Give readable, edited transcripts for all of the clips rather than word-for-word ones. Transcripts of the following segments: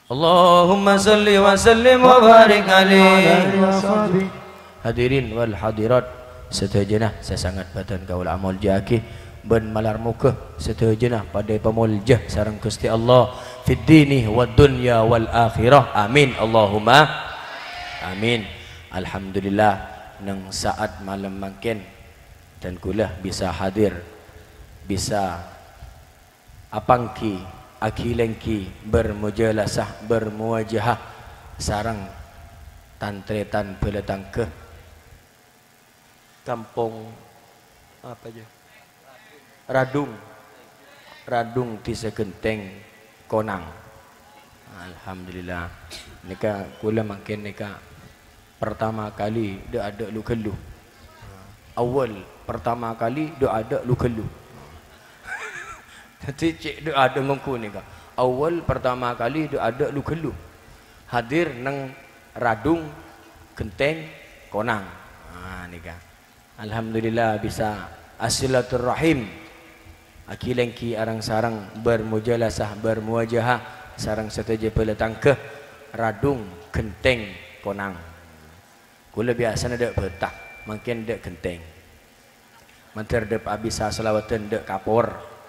Allahumma salli wa sallim wa barik alaihi. Hadirin wal hadirat setujulah saya sangat badan kaul amal jaki ben malar muka setujulah pada pemuljah sareng Gusti Allah fid dini wad dunya wal akhirah. Amin Allahumma amin. Alhamdulillah nang saat malam makin dan kula bisa hadir, bisa apangki akilengki bermujalasah bermuwajahah sarang tantretan beletang ke kampung apa aja Radung Tisa Genteng Konang. Alhamdulillah nika kula makin nika pertama kali dak ada lu kelu awal pertama kali dak ada lu kelu jadi cik dak ada ngongku nika awal pertama kali dak ada lu kelu hadir nang Radung Genteng Konang. Nika alhamdulillah bisa asilaturrahim akilengki arang sarang bermujalasah bermuwajahah sarang setuju peletang ke Radung Genteng Konang. Kula biasa dak betah makin dak genteng manter dep abisa selawatan dak kapor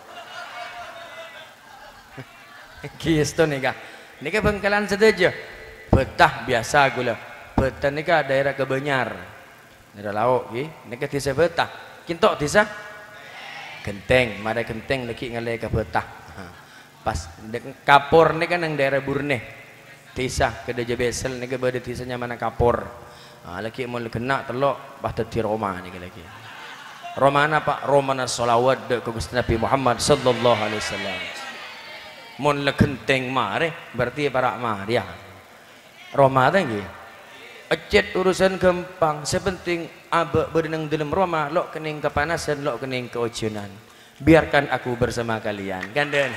kisto nika bengkelan setuju betah biasa kula betah nika daerah Kebenyar daerah lauk nika tisa betah kintok tisa genteng mare genteng lagi ngalai ke betah pas kapor nika nang daerah Burneh tisa kedeja besel nika bade tisanya mana kapor. Laki mau kena telok bah tadi Roma ni lagi. Roma apa? Romana solawat ke Gusti Nabi Muhammad sallallahu alaihi wasallam. Mon lekenteng mare berarti para maria. Roma tanggi. Ecet urusan gampang, sepenting abe berenang dalam Roma, lok kening kepanasan, lok kening keojonan. Biarkan aku bersama kalian. Gandeng.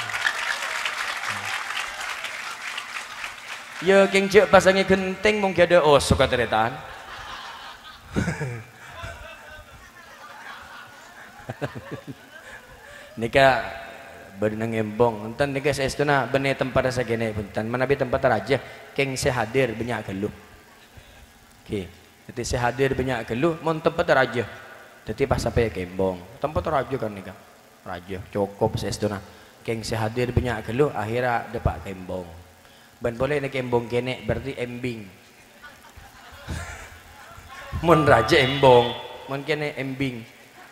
Ya keng cek pasangnya genteng mungkin ada suka teretan. Nika berenang embong, enten nika saestuna bene tempat rasa gene punten. Manabi tempat raja keng sehadir banyak geluh. Oke, jadi sehadir banyak geluh, mon tempat raja. Jadi pas sampai ke embong, tempat raja kan nika. Raja cukup saestuna. Keng sehadir banyak geluh, akhirnya depak ke embong. Ben boleh nak embong kene berarti embing. Mun raja embong, mun kene embing.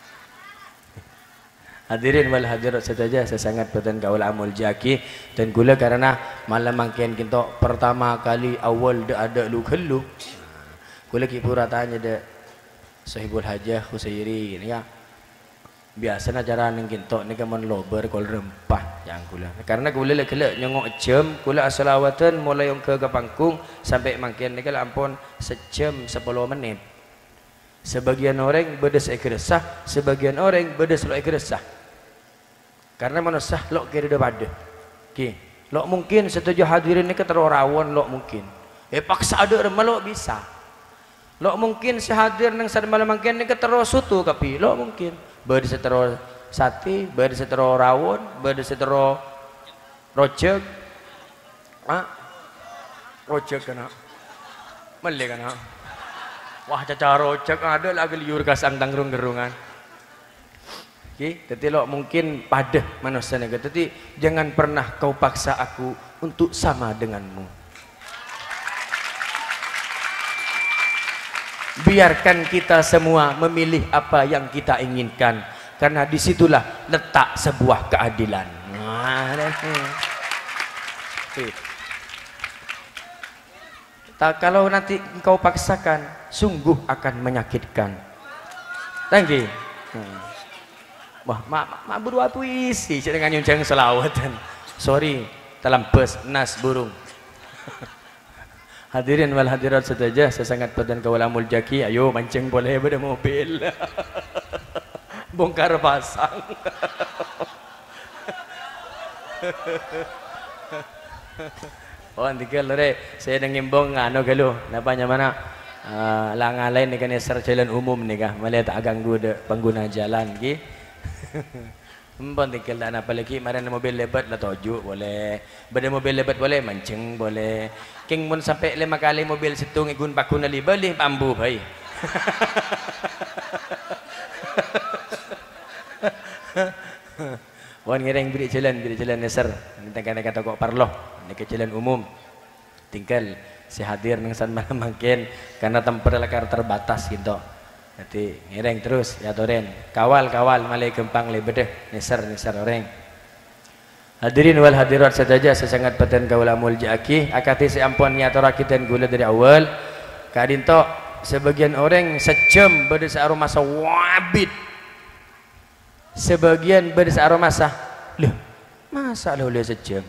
Hadirin wal hadirat saja saya sangat berdan kaul amul jaki dan gula karena malam makin kita pertama kali awal dak ada lu kelu. Gula ki pura tanya de Sahibul Hajah Husairi ni ya. Biasa cara nang kintok ni kan lober kol rempah yang gula. Karena gula lek nyongok jam, gula asalawatan mulai yang ke pangkung sampai makin ni kan ampun sejam 10 menit. Sebagian orang bedes ekresah, sebagian orang bedes lo ekresah. Karena manusia lo kira dah pada. Okey, lo mungkin setuju hadirin ni keterorawan lo mungkin. Paksa ada malu bisa. Lo mungkin sehadir nang sad malam makin ni keterosutu tapi lo mungkin. Bade setero sate, bade setero rawon, bade setero rojek. Rojek kana. Mele kana. Wah caca rojek ada lagi liur kasang tangrung gerungan. Okey, jadi lo mungkin pada manusia ni. Jadi jangan pernah kau paksa aku untuk sama denganmu. Biarkan kita semua memilih apa yang kita inginkan karena disitulah letak sebuah keadilan. Kalau nanti engkau paksakan sungguh akan menyakitkan. Tanggi. Wah, mak berdua puisi dengan nyuncang selawatan. Sorry, terlampes nas burung. Hadirin wal hadirat saja saya sangat berdan kawalamul jaki. Ayo mancing boleh pada mobil. Bongkar pasang. Oh antika lore saya nengimbong ano galo napanya mana langan lain ni kan jalan umum ni kah melihat agak ganggu pengguna jalan ki. Empon tinggal tak apa lagi. Mana mobil lebat lah tojuk boleh. Benda mobil lebat boleh, mancing boleh. King mun sampai 5 kali mobil situng igun pakun ali boleh bambu baik. Wan ngereng beri jalan neser. Kita kata kok parloh, ini ke jalan umum. Tinggal si hadir nang san malam makin karena tempat lekar terbatas gitu. Nanti ngereng terus ya toren. Kawal malai gempang le bedeh neser orang. Hadirin wal hadirat sedaja sesangat paten kaula mulji aki akati seampun nyatora kita gula dari awal. Kadinto sebagian orang sejam berdesa aromasa wabit. Sebagian berdesa aromasa loh masa lo lihat sejam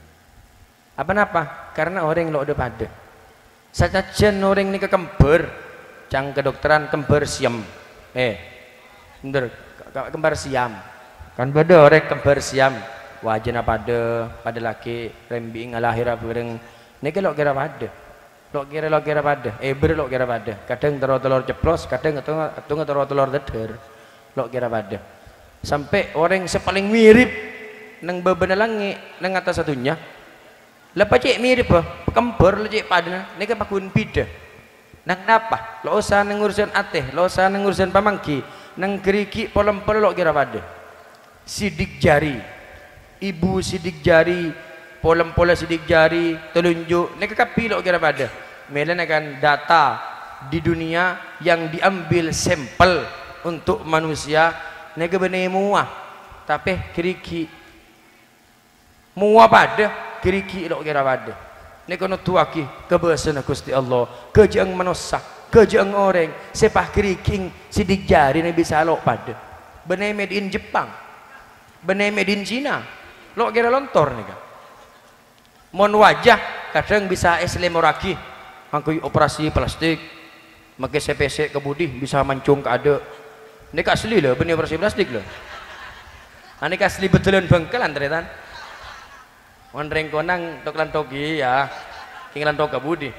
apa karena orang lo udah pada sajajan orang ini kekembar cang kedokteran kembar siam bener kembar siam kan beda orang kembar siam wajana pada laki rembi ngalahir bareng ini lo kira pada lo kira pada lo kira pada kadang telur ceplos kadang telur deder lo kira pada sampai orang sepaling mirip nang bebenah langit nang atas satunya lepas cek mirip kembar lo cek padana ini kan pakun pida nang napa lo usah nang urusan ateh lo usah nang urusan pamangki nang geriki polem-polem lo kira pada sidik jari ibu sidik jari polem-polem sidik jari telunjuk ini kekapi lo kira pada melan akan data di dunia yang diambil sampel untuk manusia nega benih muah tapi keriki muah pada keriki lo kira pada nega no tuaki kebesaran Gusti Allah kejang manusia kejang orang sepah keriking sidik jari ni bisa lo pada benih made in Jepang benih made in Cina lo kira lontor nega mon wajah kadang bisa eslemoraki angkui operasi plastik pakai CPC kebudi bisa mancung ke ada ini asli loh, benih operasi plastik loh. Ini asli betulan bengkelan teretan. Onreng konang toklan togi ya, tinggalan toga budi.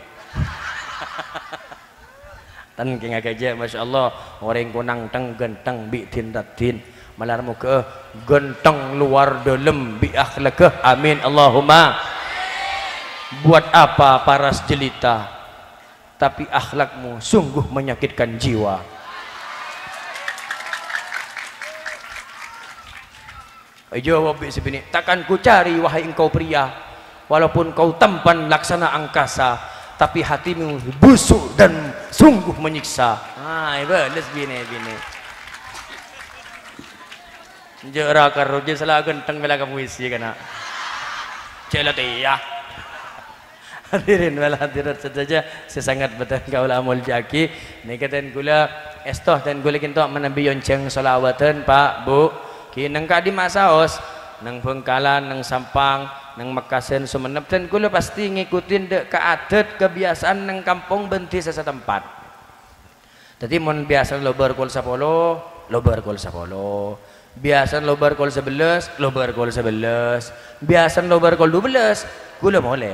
Tan king aja, masya Allah. Orang konang teng genteng bi tindatin, malar muka genteng luar dalam bi akhlak. Amin Allahumma. Buat apa paras jelita, tapi akhlakmu sungguh menyakitkan jiwa. Jawab sebini takkan ku cari wahai engkau pria walaupun kau tampan laksana angkasa tapi hatimu busuk dan sungguh menyiksa. Balas bini jera karuja salah genteng bela kamu isi kana celat iya. Hadirin wal hadirat saja sesangat betul kaula amul jaki nikaten gula estoh dan gula kinto menabi yonceng solawatan Pak Bu nang kadi masaos nang Bengkalan nang Sampang nang Mekasen Sumenep dan kula pasti ngikutin dek keadat kebiasaan nang kampung benti sesetempat. Jadi mon biasa lobar kol 10 lobar kol 10 biasa lobar kol 11 lobar kol 11 biasa lobar kol 12 kula boleh.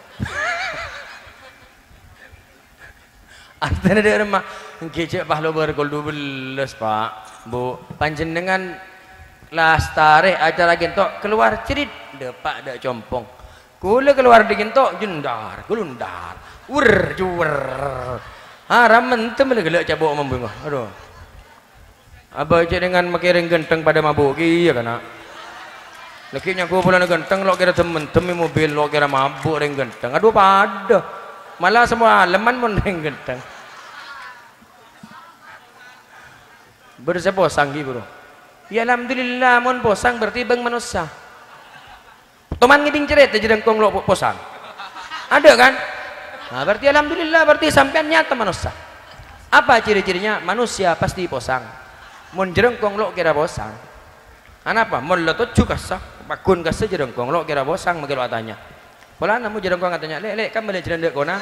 Artinya dia rumah kecek pah lobar kol 12 Pak Bu panjenengan lastare acara gentok keluar cerit depak dak compong kula keluar di gentok jendar gelundar juwer haram mentem gelak cabuk membengah aduh apa aja dengan makiring genteng pada mabuk iya kana laki nyaku pula genteng lo kira temen mobil lo kira mabuk ring genteng aduh pada malah semua leman mon ring genteng berseposang gitu bro. Ya alhamdulillah mon posang berarti bang manusia. Teman ngiding cerita jadi kong lo posang. Ada kan? Nah, berarti alhamdulillah berarti sampean nyata manusia. Apa ciri-cirinya? Manusia pasti posang. Mon jerengkong lo kira posang. Anapa? Mon lo tuh kasa, pakun kasa jerengkong lo kira posang magelo atanya. Pola namu jerengkong katanya, lek kan beli jerendek kona.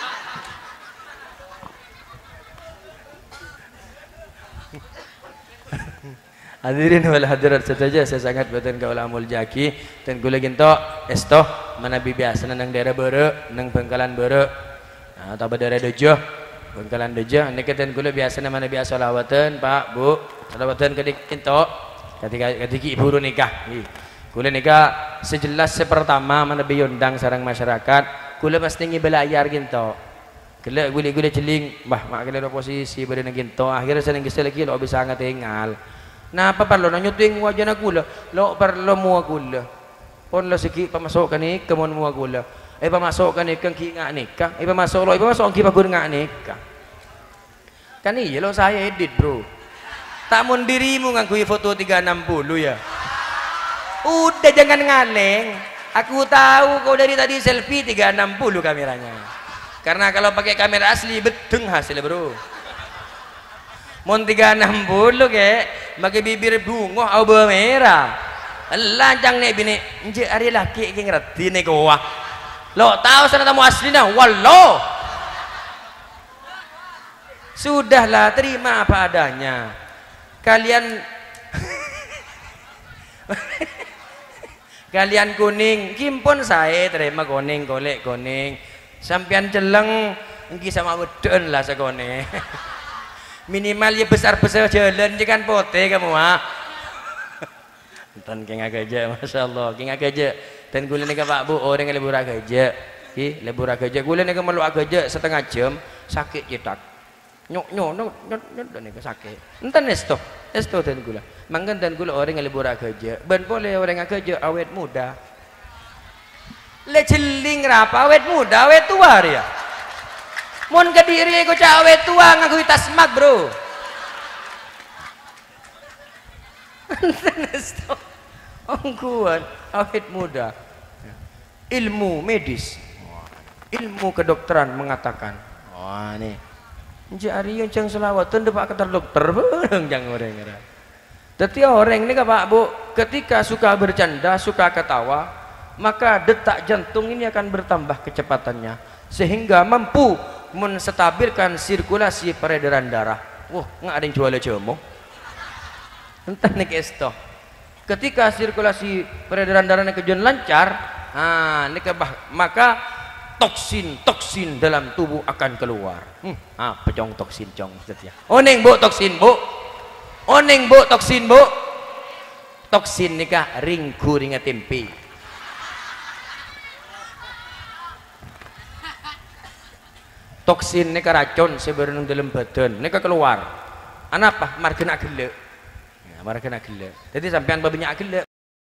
Hadirin wal hadirat saja saya sangat betul kaula amul jaki dan gula ginto estoh manabi biasa nang daerah bere nang Bengkalan bere atau daerah Dejo Bengkalan Dejo ini keten gula biasa mana biasa lawatan Pak Bu lawatan kedik ginto ketika ibu nikah kula nikah sejelas sepertama mana biundang sarang masyarakat kula mesti ngibelayar ginto kula gule celing bah mak kala posisi pada ginto akhirnya seneng gesel lagi lo bisa ngatingal nah apa perlu nyuting wajana kula lo perlu mua kula pon lo siki pamasok kani kemon mua kula pamasok kani kang kinga nikah pamasok ang kipagur nga nikah kan iya lo saya edit bro tak mun dirimu nganggo foto 360 ya udah jangan ngaleng aku tahu kau dari tadi selfie 360 kameranya karena kalau pakai kamera asli beteng hasilnya bro mun 360 kek pakai bibir bunga au merah lancang nih bini nje ari laki ki ngerti nih kau lo tahu sana tamu aslinya wallo sudahlah terima apa adanya kalian kalian kuning kimpun saya terima kuning golek kuning sampean celeng engki sama wedon lah sekone minimal ya besar-besar jalan kan pote kamu enten keng agaja masyaallah keng agaja dan gula nika Pak Bu orang yang lebur agaja ki lebur agaja gula nika melu agaja setengah jam sakit cetak nyok nika sakit enten esto dan gula mangkan dan gula orang yang lebur agaja ben boleh orang agaja awet muda le celing rapa awet muda awet tua ya mun kediri ko ca awet tua ngaku tasmak bro enten esto ongkuan awet muda ilmu medis ilmu kedokteran mengatakan wah nih jari yang selawat tende pak ketar dokter bareng jangan orang jadi orang ini Pak Bu ketika suka bercanda suka ketawa maka detak jantung ini akan bertambah kecepatannya sehingga mampu menstabilkan sirkulasi peredaran darah wah nggak ada yang jual cemo entah nih kesto ketika sirkulasi peredaran darahnya kejuan lancar maka toksin dalam tubuh akan keluar pecong toksin cong maksudnya oneng bu toksin bu oneng bu toksin bu toksin nikah ringku ringa tempe toksin nikah racun sebenarnya dalam badan nikah keluar apa margena gele margena gele jadi sampean babenya gele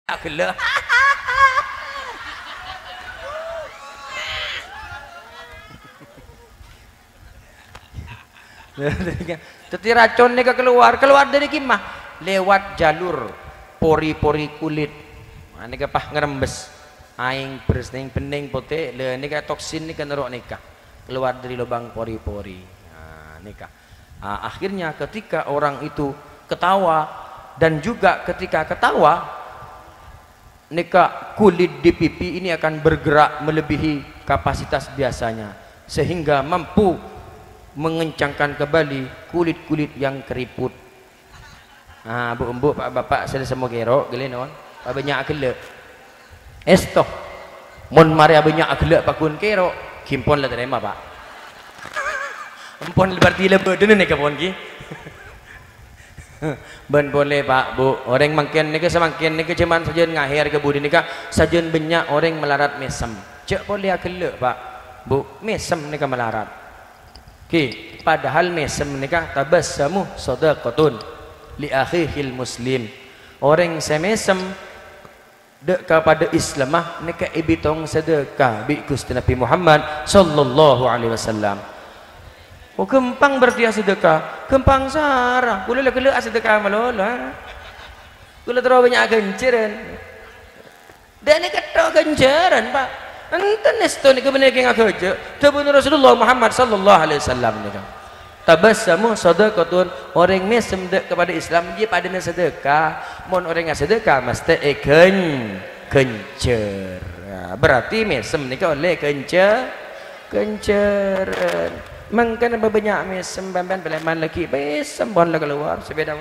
jadi racun ini keluar dari kimah lewat jalur pori-pori kulit ini pah ngerembes aing bersing bening putih le ini toksin ini nerok nikah keluar dari lubang pori-pori nikah akhirnya ketika orang itu ketawa dan juga ketika ketawa nikah kulit di pipi ini akan bergerak melebihi kapasitas biasanya sehingga mampu mengencangkan kembali kulit-kulit yang keriput bu pak bapak saya semua kero gele non banyak gele esto mon mari banyak gele pakun kero kimpon lah terima pak empon berarti lebih dene nek pon ki ben boleh pak bu orang makin nika semakin nika cuman sajen ngahir ke budi nika sajen banyak orang melarat mesem cek boleh gele pak bu mesem nika melarat padahal mesem nikah tabassamu sadaqatun li akhihil muslim orang semesem dek kepada Islamah nikah ibitong sedekah bi Gusti Nabi Muhammad sallallahu alaihi wasallam kempang berarti sedekah kempang sarah kula lek sedekah malola kula terlalu banyak genceran dan ini ketok genceran pak enten esto nika bener ki ngageje dawuh Rasulullah Muhammad sallallahu alaihi wasallam nika tabassamu sadaqatun orang mesem dek kepada Islam dia pada sedekah mun orang sedekah mesti gencer berarti mesem nika oleh gencer mangkana banyak mesem bamban beleman lagi mesem bon la keluar sepeda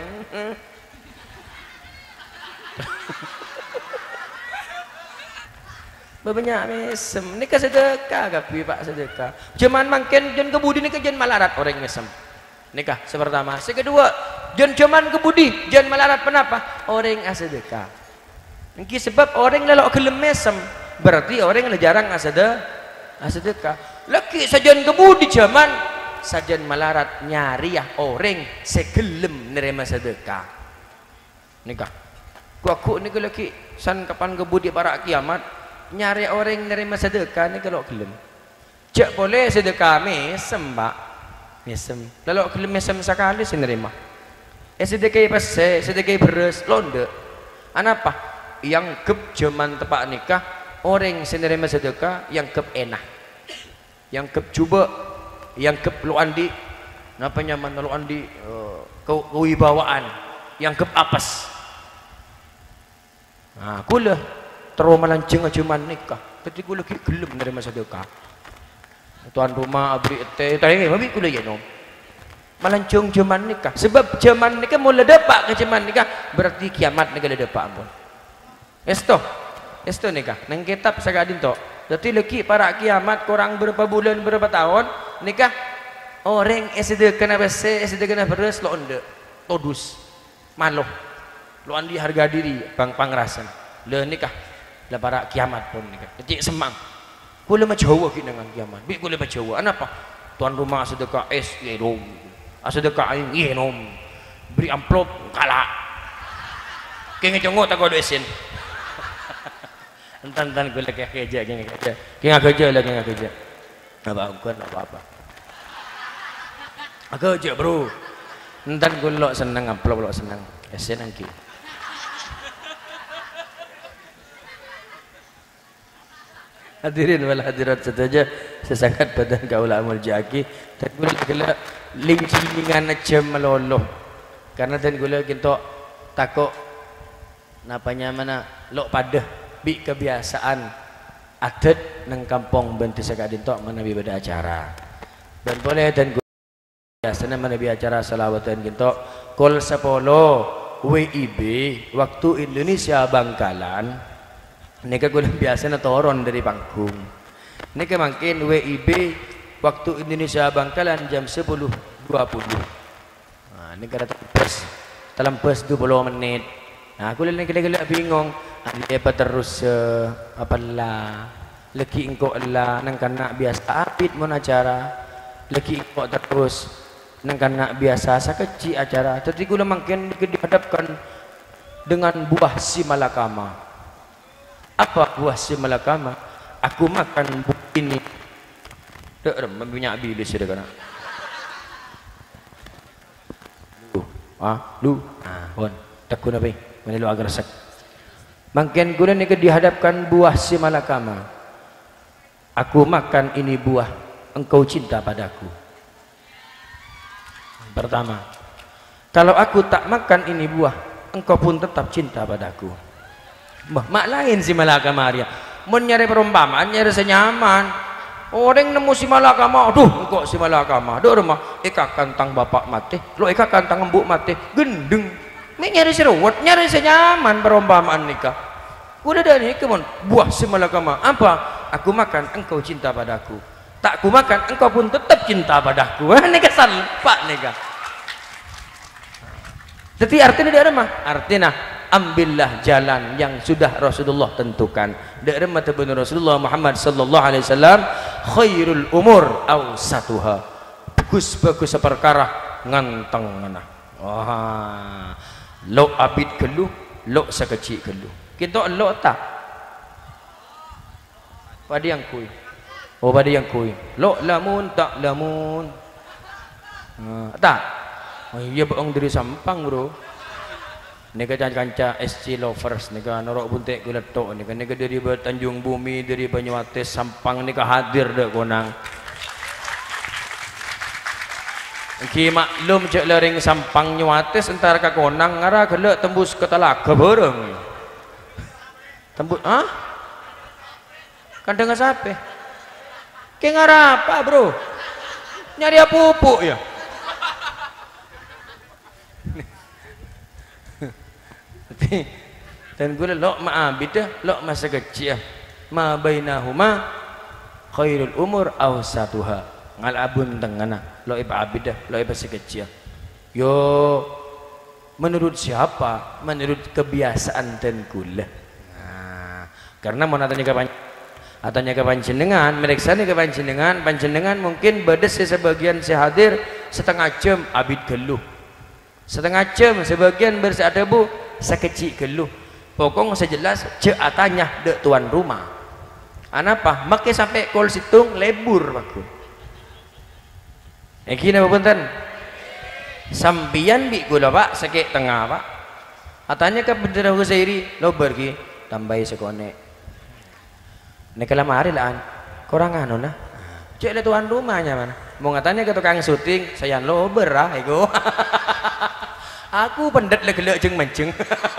banyak mesem nikah sedekah gapi pak sedekah cuman makin jen kebudi nikah jen malarat orang mesem nikah sepertama sekedua Jan cuman kebudi, jan melarat kenapa? Orang asedekah. Niki sebab orang lelok gelem mesem, berarti orang yang jarang asedekah. Laki sajan kebudi zaman sajan melarat nyari ya orang segelem nerima sedekah. Nikah. Aku ni laki san kapan kebudi para kiamat nyari orang nerima sedekah ni kalau gelem. Cak boleh sedekah mesem, Pak. Mesem. Lalu gelem mesem sekali senerima. Sedekah pase, sedekah beres, londe. Anapa? Yang kep zaman tepak nikah, orang senerima sedekah yang kep enak. Yang kep coba, yang kep lu andi, napa nyaman lu andi kewibawaan, yang kep apes. Nah, kula terus melanceng cuman nikah. Tapi kula lagi gelem nerima sedekah. Tuan rumah abri teh tanya babi kula ya nom. Melancung zaman nikah. Sebab zaman nikah mula dapat ke zaman nikah berarti kiamat nikah dah dapat ampun. Esto nikah. Nang kitab sagadin tok. Jadi leki para kiamat kurang berapa bulan berapa tahun nikah orang sedekah bese sedekah beres lo onde todus maloh lo andi harga diri pangrasan le nikah la para kiamat pun nikah. Jadi semang. Kula mah Jawa ki dengan kiamat. Bi kula mah Jawa. Anapa? Tuan rumah sedekah es yenom. Sedekah aing yenom. Beri amplop kalah. Kenge jongo tak godo esen. Entan kula kerja kenge kerja. Kenge kerja lah kenge kerja. Apa angkut apa. Kerja bro. Entan kula senang amplop lo senang. Esen angki. Hadirin wal hadirat saja sesangat badan kaula amul jaki dan gula lingcingan aja meloloh karena dan gula kinto takut napanya mana lo pada bi kebiasaan adat nang kampung bantu sakadin tok mana bi pada acara dan boleh dan gula biasanya mana bi acara salawatan kinto kol 10 WIB waktu Indonesia Bangkalan. Nika gula biasa toron dari panggung. Nika makin WIB waktu Indonesia Bangkalan jam 10.20. Nah, nika dalam bus 20 menit. Nah, aku lihat gila bingung. Dia apa terus apalah leki engkau lah nang kana biasa apit mon acara. Leki engkau terus nang kana biasa sakeci acara. Tapi gula makin dihadapkan dengan buah si malakama. Apa buah si malakama? Aku makan buah ini. Dek rem mempunyai bilis sudah kana. Lu. Pon. Takun apa? Mana lu agar sak. Makin gula ni dihadapkan buah si malakama. Aku makan ini buah, engkau cinta padaku. Pertama, kalau aku tak makan ini buah, engkau pun tetap cinta padaku. Mak lain si malakama dia. Mun nyari perumpamaan nyari senyaman. Orang nemu si malakama, aduh engkau si malakama. Dok rumah eka kantang bapak mati, lo eka kantang embuk mati, gendeng. Mek nyari seruat, nyari senyaman perumpamaan nikah. Udah dari kemon buah si malakama. Apa? Aku makan, engkau cinta padaku. Tak ku makan, engkau pun tetap cinta padaku. Nikah salpak nikah. Jadi artinya dia mah, artinya ambillah jalan yang sudah Rasulullah tentukan. Dari mata benar Rasulullah Muhammad sallallahu alaihi wasallam, khairul umur awsatuha. Bagus perkara nganteng mana. Wah. Lo abid kelu, lo sekecil kelu. Kita lo tak. Pada yang kui. Oh pada yang kui. Lo lamun tak lamun. Tak. Oh iya bohong dari sampang bro. Nega kanca SC lovers nega norok buntek guletok nega dari Tanjung Bumi dari Banyuates Sampang nega hadir dek konang. Ki maklum cek lering Sampang Nyuates entar ka konang ngara gelek tembus ke Talaga bareng. Tembus Kandang sape? Ki ngara apa bro? Nyari pupuk ya. Dan gue lo ma'abid lo masa kecil ma bainahuma khairul umur awsatuha ngal abun tengana lo iba abid lo iba sekecil yo Menurut siapa? Menurut kebiasaan dan kula. Nah, karena mau tanya ke panjenengan, mereka ke panjenengan mungkin bedes sebagian sehadir setengah jam abid geluh, setengah jam sebagian berseadabu sekecil geluh. Pokoknya sejelas cek atanya dek tuan rumah. Anapa? Make sampai kol situng lebur baku. Kini apa punten? Sambian bi gula pak sekek tengah pak. Atanya ke bendera Husairi lo pergi tambahi sekonek. Nek lamari lah, kurang anu nah. Cek le tuan rumahnya mana? Mau ngatanya ke tukang syuting, saya lo berah ego. Aku pendet le gelek jeng menceng.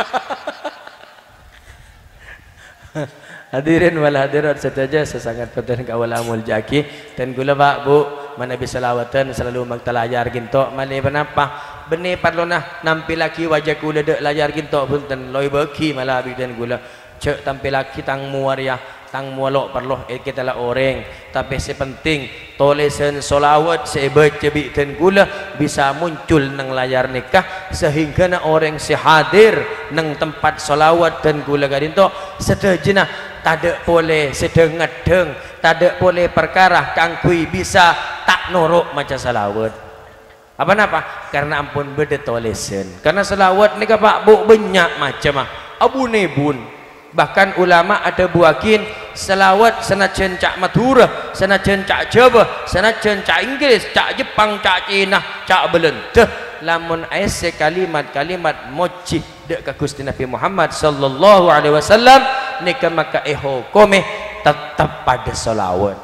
Hadirin wal hadirat setaja sesangat penting kawal amul jaki dan gula pak bu mana bisa lawatan selalu magtalayar ginto mali kenapa benih parlona nampil lagi wajah gula dek layar ginto pun dan loy beki malah dan gula cek tampil lagi tang muaria tang mualok perlu kita lah orang tapi sepenting tolesan solawat sebab cebi dan gula bisa muncul nang layar nikah sehingga na orang sehadir nang tempat solawat dan gula gadinto sedejena tak boleh sedeng-edeng, tak boleh perkara kangkui bisa tak norok macam salawat. Apa napa? Karena ampun beda tolesan. Karena salawat ni pak bu banyak macam abu nebun. Bahkan ulama ada buakin salawat senajan cak Madura, senajan cak Jawa, senajan cak Inggris, cak Jepang, cak Cina, cak Belanda. Lamun aise kalimat-kalimat moci dek ka Gusti Nabi Muhammad sallallahu alaihi wasallam nika maka hukome tetap pada selawat.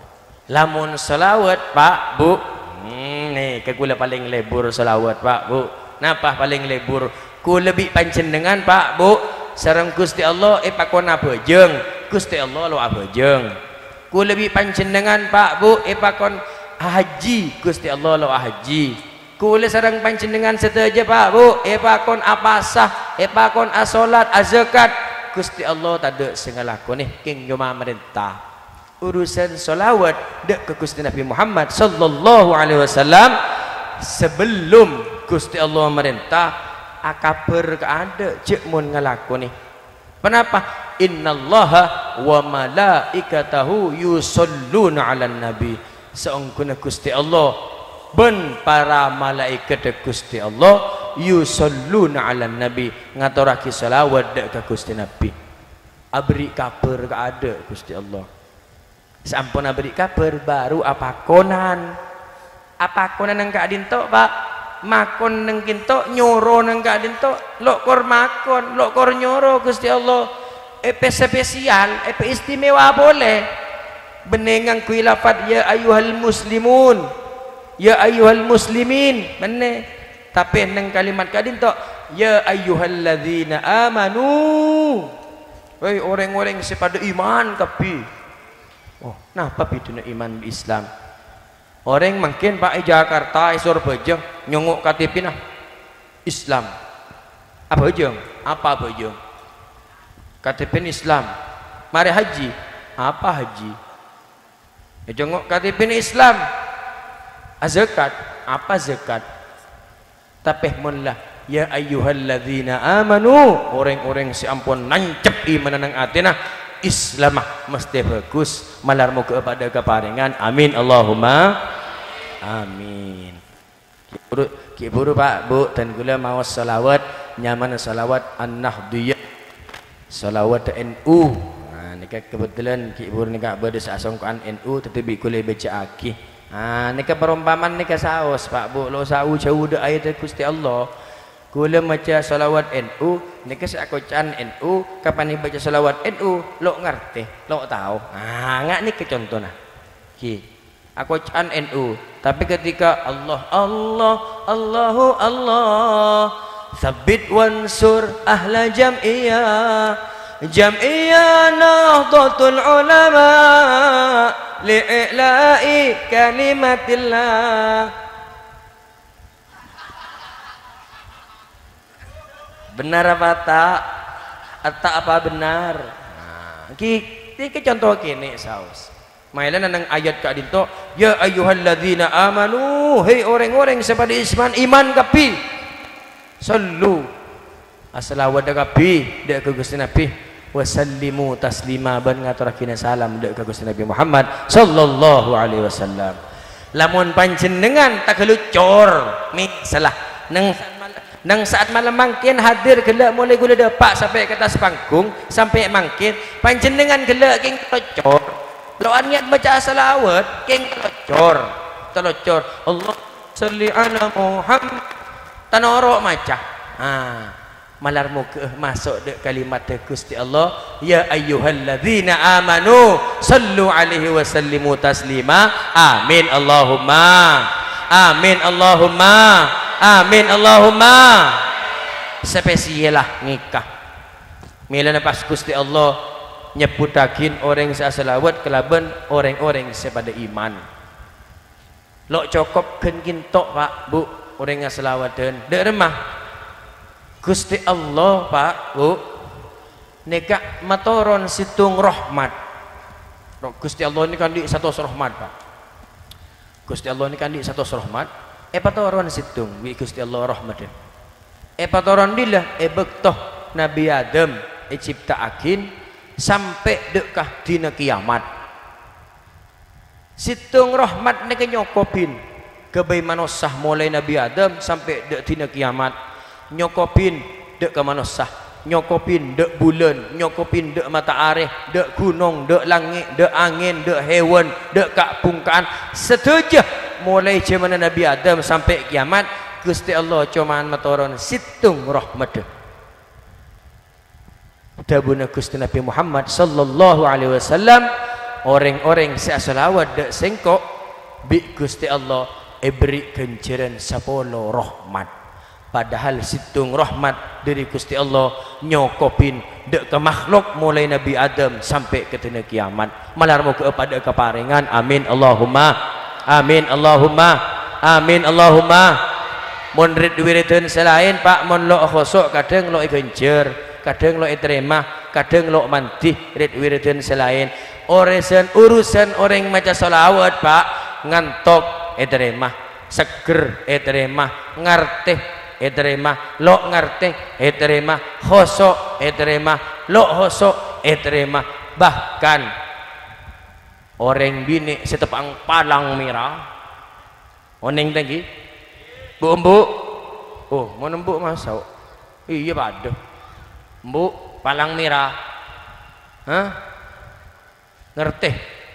Lamun selawat pak bu nih ke kula paling lebur selawat pak bu. Napa paling lebur? Ku lebih panjenengan pak bu sareng Gusti Allah pakon abejeng Gusti Allah lo abejeng. Ku lebih panjenengan pak bu pakon haji Gusti Allah lo haji. Kule sarang panjenengan seteja pak bu pakon apasah pakon asolat azakat Gusti Allah tade sengalakon king cuma merintah urusan solawat dek ke Gusti Nabi Muhammad sallallahu alaihi wasallam sebelum Gusti Allah merintah akaber keada cek mun ngalakon kenapa innallaha wa malaikatahu yusalluna ala nabi seongkuna Gusti Allah ben para malaikat Gusti Allah yusalluna ala nabi ngaturake selawat dek ka Gusti Nabi abri kabar ka ada Gusti Allah sampun abri kabar baru apa konan nang kadinto pak makon nang kinto nyoro nang kadinto lok kor makon lok kor nyoro Gusti Allah spesial istimewa boleh benengang kui lafad ya ayyuhal muslimun ya ayyuhal muslimin mana tapi nang kalimat kadin to ya ayyuhalladzina amanu wahai orang-orang sepada iman tapi oh napa biduna iman Islam orang mungkin pak Jakarta isor bejeng nyongok KTP nah Islam apa bejeng KTP Islam mari haji apa haji nyongok KTP Islam zakat apa zakat tapi munlah ya ayyuhalladzina amanu orang-orang si ampun nancep iman nang atina Islamah mesti bagus malarmu kepada keparingan amin Allahumma amin ki buru pak bu dan gula mau salawat nyaman salawat an-nahdiyah salawat NU nah nika kebetulan ki buru nika bade sasongkan NU tetapi kule baca aki nika perumpamaan nika saos pak bu lo sau jauh de ayat Gusti Allah kula maca salawat NU nika sakocan NU kapan baca salawat NU lo ngerti lo tahu ngak nika contohna ki akocan NU tapi ketika Allah Allahu Allah sabit wansur ahla jam'iyah nahdlatul ulama li'ila'i kalimatillah benar apa tak apa benar ki contoh kini saus mailan nang ayat ka dinto ya ayyuhalladzina amanu hei orang-orang sepada iman kapi sallu asalawat dak Nabi dak ke Gusti Nabi wa sallimu taslima ban ngaturake salam dak ke Gusti Nabi Muhammad sallallahu alaihi wasallam. Lamun panjenengan tak kelucur misalah nang saat malam mangkin hadir gelak mulai gula depak sampai ke atas panggung sampai mangkin panjenengan gelak king kelucur lo niat baca salawat king kelucur Allah salli ala Muhammad tanoro maca malar muka masuk dek kalimat dek Gusti Allah ya ayyuhalladzina amanu sallu alaihi wa sallimu taslima amin Allahumma amin Allahumma amin Allahumma spesialah nikah milana pas Gusti Allah nyebutakin orang salawat kelaban orang-orang sepada iman lo cokop kenkin tok Pak Bu orang salawatan dek remah Gusti Allah Pak Bu nikah matoron situng rahmat Gusti Allah ini kan di satu rahmat Pak Gusti Allah ini kan di satu rahmat patoron situng wi Gusti Allah rahmat patoron dilah bektoh Nabi Adam ciptaakin sampai dekah dina kiamat situng rahmat neke nyokopin kebai manusia mulai Nabi Adam sampai dek dina kiamat nyokopin dek ke manusia nyokopin dek bulan nyokopin dek matahari dek gunung dek langit dek angin dek hewan dek kapungkaan setuju mulai zaman Nabi Adam sampai kiamat Gusti Allah cuman matoron situng rahmat dabuna Gusti Nabi Muhammad sallallahu alaihi wasallam orang-orang salawat dek sengkok bi Gusti Allah beri kenceran 10 rahmat padahal situng rahmat dari Gusti Allah nyokopin dek ke makhluk mulai Nabi Adam sampai ke tina kiamat malar mau kepada keparingan amin Allahumma amin Allahumma amin Allahumma mun rid wiridan selain Pak mun lo khusuk kadang lo genjer kadang lo terima kadang lo mantih rid wiridan selain urusan orang maca selawat Pak ngantok terima seger terima ngerti terima lo ngerti terima khusuk terima lo khusuk terima bahkan orang bini setepang palang merah oneng tadi bu oh mau nembuk masuk iya pada bu palang merah ngerti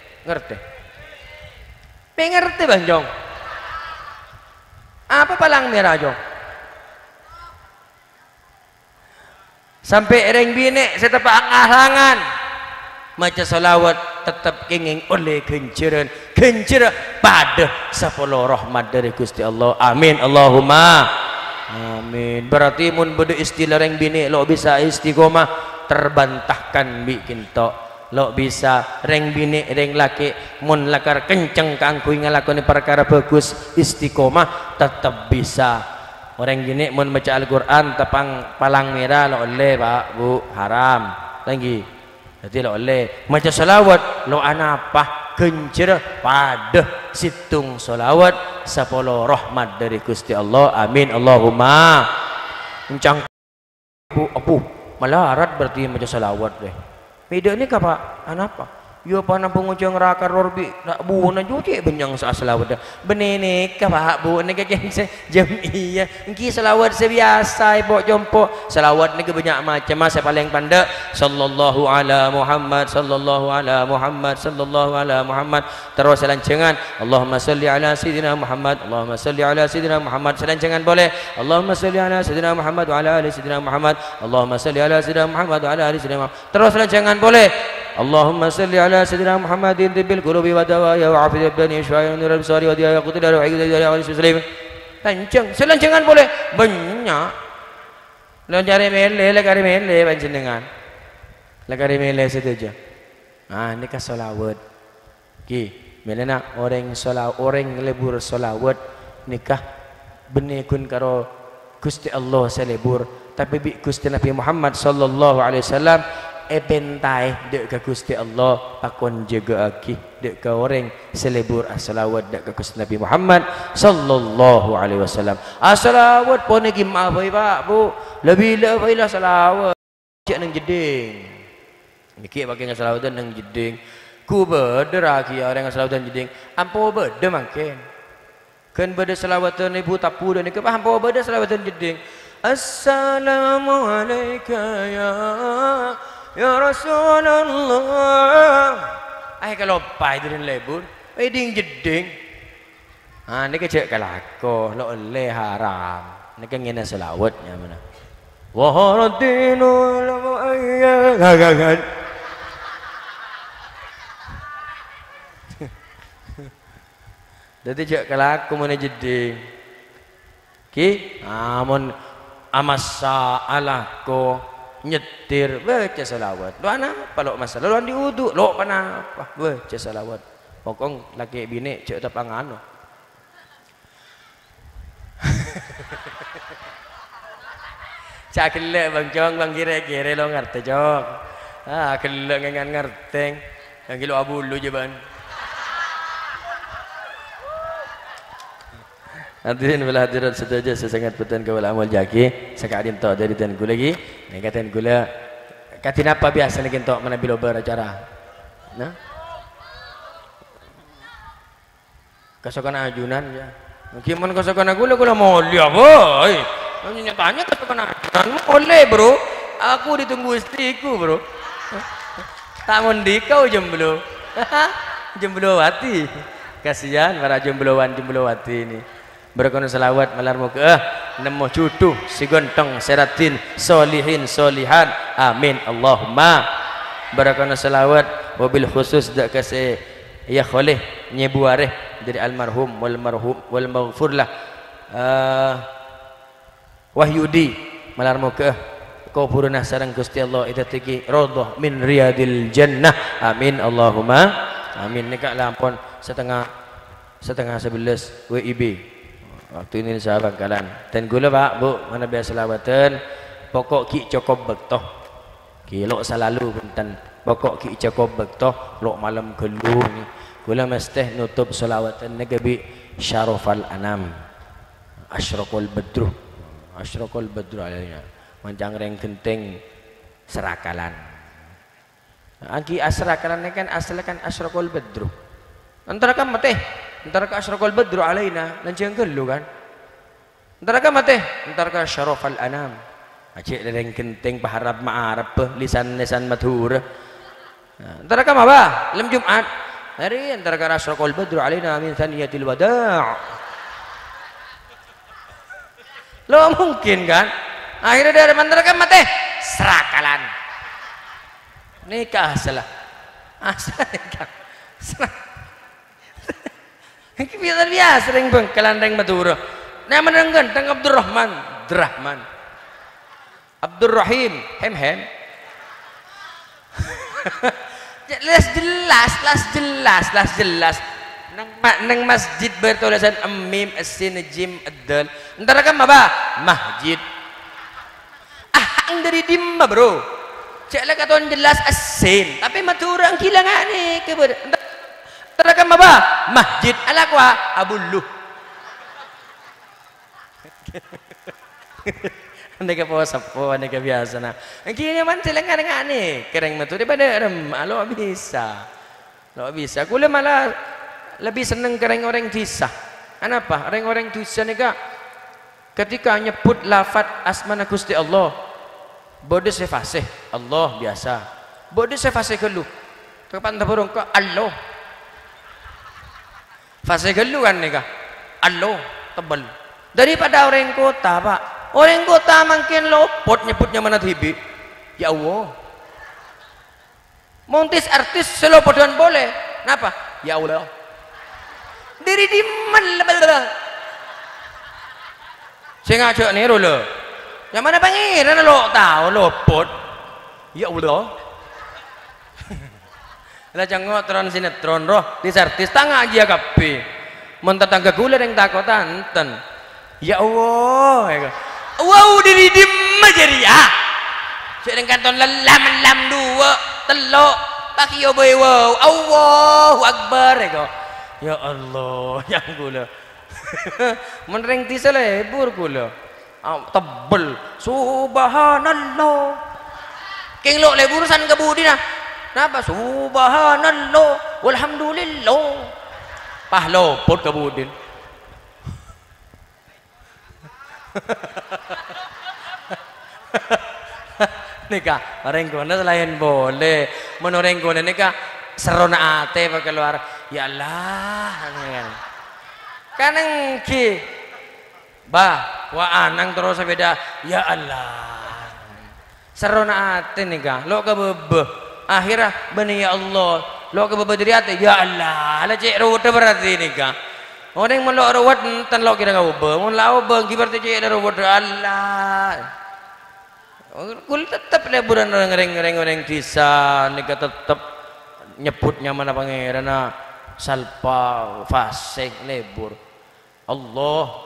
pengerti Bang Jong apa palang merah Jong sampai orang bini setepang alangan maca salawat tetap kenging oleh kenceran pada 10 rahmat dari Gusti Allah amin Allahumma amin berarti mun beda istilah reng bini lo bisa istiqomah terbantahkan bikin tok lo bisa reng bini reng laki mun lakar kenceng kangkui ngalakoni perkara bagus istiqomah tetap bisa orang gini mun baca Al-Quran tepang palang merah lo oleh Pak Bu haram lagi jadi lo oleh maca salawat lo anapa kencer pada situng salawat 10 rahmat dari Gusti Allah amin Allahumma encang apu malarat berarti maca salawat deh beda ni kapa anapa yo pana pengujang raka rorbi nak bu na juti benyang sa salawat benene ka Pak Bu ni kajen jam iya engki salawat sebiasa ibu jompo salawat ni banyak macam masa paling pandai sallallahu ala Muhammad sallallahu ala Muhammad sallallahu ala Muhammad terus selancengan Allahumma salli ala sayidina Muhammad Allahumma salli ala sayidina Muhammad selancengan boleh Allahumma salli ala sayidina Muhammad wa ala ali sayidina Muhammad Allahumma salli ala sayidina Muhammad wa ala ali sayidina Muhammad terus selancengan boleh Allahumma salli ala sayyidina Muhammadin tibbil qulubi wa dawaya wa afidhi abdani syai'un nurul absari wa diya qutila ruhi dari awal muslim kenceng selancengan boleh banyak lo cari mele lagari mele panjenengan lagari mele setuju ini ka selawat ki melena orang selawat orang lebur selawat nikah benekun karo Gusti Allah selebur tapi bi Gusti Nabi Muhammad sallallahu alaihi wasallam pentai dek ke Gusti Allah pakon jaga aki dek ke orang selebur as-salawat dek ke Gusti Nabi Muhammad sallallahu alaihi wasallam. As-salawat pun lagi maaf Pak Bu, lebih lah salawat cek nang jeding. Niki pakai salawat nang jeding. Ku beda aki orang salawat nang jeding. Ampo beda makin. Kan beda salawatan ibu tapu dan ke paham apa beda salawatan jeding. Assalamualaikum ya Rasulullah. Kalau pai tu lebur, ding jeding. Ni kecek kalako, lo oleh haram. Ni kan ngena selawatnya mana? Waharadinu lamu ayat. Jadi cek kalako mana jeding. Ki, amun amasa alako nyetir baca salawat. Lo ana apa lo masalah? Lo andi wudu, lo pana apa? Baca salawat. Pokong laki bini cek tapangano. Cak kelak bang Jong bang kira-kira lo ngerti Jong. Kelak ngan ngerteng. Yang kilo abu lu je ban. Hadirin wal hadirat sedaja sesangat putan kawal amal jaki sakadin tok dari tan gula lagi ni katen gula katin apa biasa lagi tok mana bilo beracara nah kasokan ajunan ya mungkin kasokan gula mulia boy nyatanya kasokan ajunan boleh bro aku ditunggu istriku bro tak mondi kau jomblo jomblowati kasihan para jomblowati ini. Berkono salawat malar muka nemu cutu si gontong seratin solihin solihan amin Allahumma. Berkono salawat wabil khusus dak kasih ya kholeh nyebuareh dari almarhum wal maghfur lah Wahyudi malar muka kau purna sareng Gusti Allah itu tiki radhah min riyadil jannah amin Allahumma amin. Ni kak lampon setengah 11 WIB waktu ini sahabat kalian dan gula Pak Bu mana biasa lawatan pokok ki cukup bektoh ki lo selalu punten pokok ki cukup bektoh lo malam gelu ni gula mesti nutup selawatan nabi syarafal anam asyraqul badru alaina mancang reng genteng serakalan aki asrakalan ni kan asal kan asyraqul badru antara kan mate antara ka asyraqal badru alaina lanjang gelu kan antara ka mate antara ka syarafal anam acik lereng genteng paharap ma'arab lisan madhur antara ka maba lam jumat hari antara ka asyraqal badru alaina min thaniyatil wada' lo mungkin kan akhirnya dari antara ka mate serakalan nikah salah nikah biasa ring bengkelan ring madura nama nang ganteng Abdurrahman Abdurrahim hem jelas nang masjid bertulisan mim asin jim addal antara kan apa masjid ang dari dimma bro cek lah katon jelas asin tapi madura ang kilangan ni terakam apa? Masjid alaqwa abulluh. Anda ke sapo anda ke biasa na. Kini man silangan ni. Kereng matu daripada lo bisa. Kula malah lebih senang kereng orang kisah. Kenapa? Orang kisah ni kak ketika nyebut lafaz asmana Gusti Allah bode sefasih Allah biasa. Bode sefasih kelu. Kapan taburung ke Allah. Fase gelu kan nih kak, Allah tebal. Daripada orang kota Pak, orang kota makin lopot nyebutnya mana tibi. Ya Allah, montis artis selopotan boleh. Kenapa? Ya Allah. Diri di mana? Saya ngajak nih lo. Yang mana pangeran lo tahu lopot. Ya Allah. Lah jangan tron sinetron roh di artis tangga aja kape mun tetangga gula yang takut tanten ya Allah wow diri dim jadi ya cek dengan ton lam dua telok bagi yo bewo Allahu akbar eko ya Allah yang gula menreng ti selebur gula tebel subhanallah keng lo lebur san kebudi nah napa subhanallah walhamdulillah pahlo pot kebudin nikah rengkona selain boleh menorengkona nikah serona ate pakai keluar ya Allah kaneng ki bah wa anang terus beda ya Allah serona ate nikah lo ke bebe akhirnya bani ya Allah lo ke bebe diri ate ya Allah ala cek rawat berarti nikah orang melok rawat tan lo kira kau bebe mun lau begi berarti cek rawat Allah kul tetap leburan orang desa nikah tetap nyebutnya mana pangeran salpa fasik lebur Allah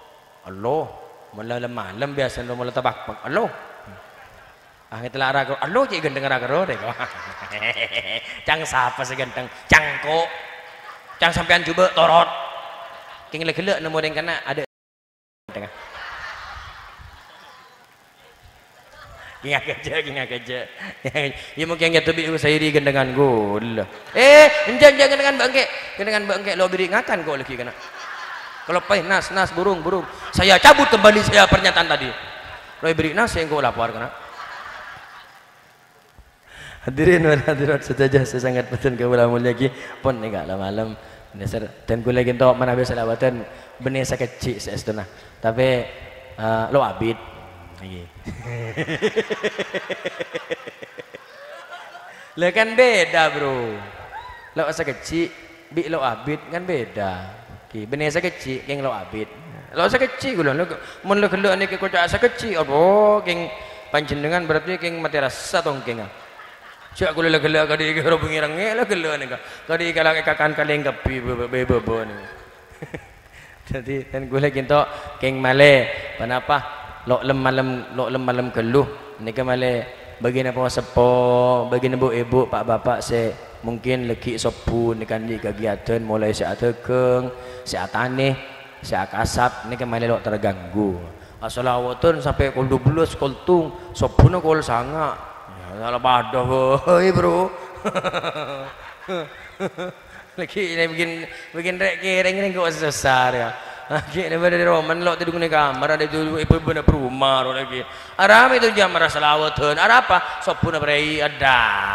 malam biasa lo malam tabak Allah kita lara Allah cik gendeng lara deh cang siapa seganteng cangko cang sampean coba torot king lek-lek nemu deng kana ada tengah Kinga kerja. Ya mungkin yang tebi saya di gendengan gol. Jangan gendengan bangke lo beri ngakan kau lagi kena. Kalau pai nas burung. Saya cabut kembali saya pernyataan tadi. Lo beri nas yang kau lapor kena. Hadirin dan hadirat saja saya sangat betul ke ulama lagi pun enggak malam dasar dan gue lagi tahu mana biasa lawatan benih saya kecil saya setengah. Tapi lo abid lah kan beda bro lo asa kecil bi lo abid kan beda benih asa kecil keng lo abid lo asa kecil gula lo mun lo kelo ni ke kocak asa kecil oh keng panjenengan berarti keng mati rasa tong keng cak gula lo kelo kadi ke ro bengirang lo kelo ni kadi kalang kakan kaleng kapi bebo ni jadi dan gula kinto keng male kenapa lo lem malam keluh ni ke male bagi napa sepo bagi nebo ibu pak bapak se mungkin leki sopu ni kan di kegiatan mulai si atekeng si atane si akasap ni ke male lo terganggu asalawatun sampai kul 12 kul tung sopuna kul sanga salah badah hoi bro leki ni bikin rek kering kau sesar ya Lagi daripada di Roman lo tidur di kamar ada itu ibu benar perumah lo lagi. Aram itu jam merasa lawatan. Ada apa? Sopuna beri ada.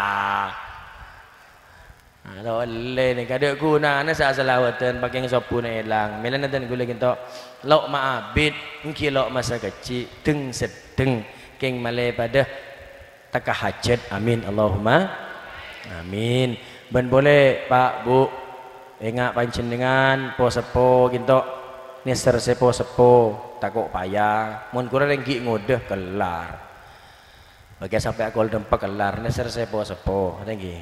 Lo le ni kada guna na sa salawatan pakai sopuna hilang. Milan dan gula kinto lo maabid engki lo masa kecil teng sedeng keng male pada takahajat. Amin Allahumma amin. Ben boleh Pak Bu ingat panjenengan po sepo kinto Niser sepo takut payah mun kurang renggi ngudeh kelar bagi sampai aku dempak kelar niser sepo renggi